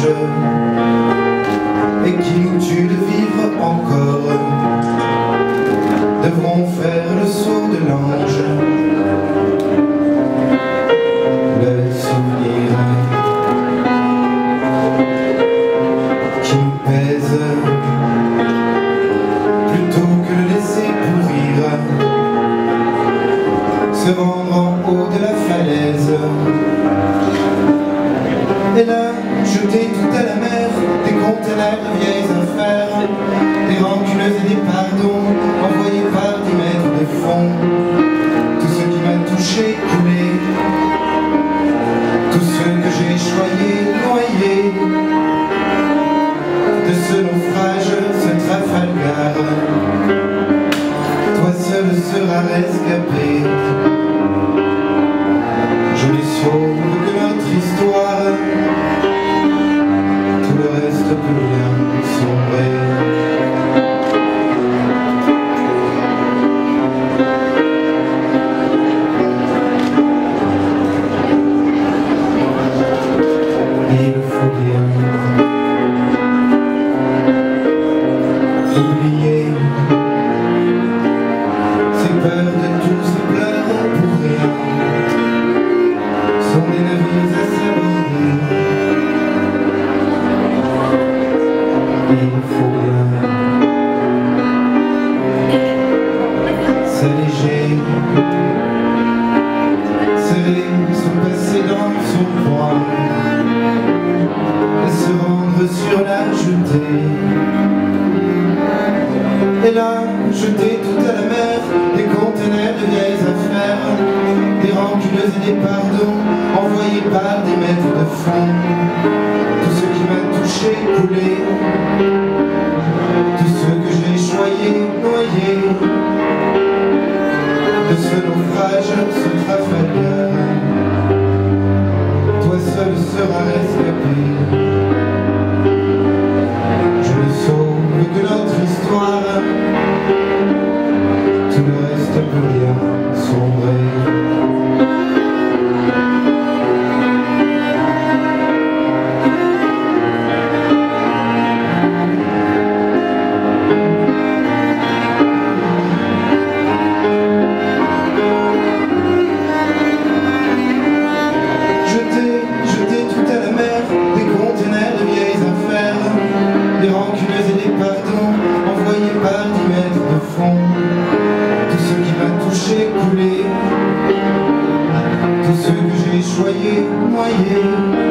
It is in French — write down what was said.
louanges et qui nous tue de vivre encore devront faire le saut de l'ange. Le souvenir qui nous pèse plutôt que le laisser pourrir, se rendre en haut de la falaise et là jeter tout à la mer des conteneurs de vieilles affaires, des ranculeuses et des pardons envoyés par 10 mètres de fond. Tout ce qui m'a touché, coulé, tous ceux que j'ai choyés, noyés de ce naufrage, ce Trafalgar. Toi seul seras rescapé. Je lui sauve que notre histoire, tout le reste peut bien sombrer. Il faut bien oublier ces peurs de tous ces pleurs pour rien, sont des navires à s'aborder. Il faut bien s'alléger, serrer son passé dans son poing et se rendre sur la jetée. Et là, jeter tout à la mer des conteneurs de vieilles affaires, des ranculeuses et des pardons envoyés par des mètres de fond. Tout ce qui m'a touché, coulé, tous ceux que j'ai choyés, noyés de ce naufrage, ce Trafalgar. Toi seul seras rescapé. Je ne sauve que notre histoire, tout le reste peut bien sombrer. Jeter tout à la mer des conteneurs de vieilles affaires, des ranculeuses et des pardons envoyés par 10 mètres de fond. Tout ce qui m'a touché, coulé, tous ceux que j'ai choyés, noyés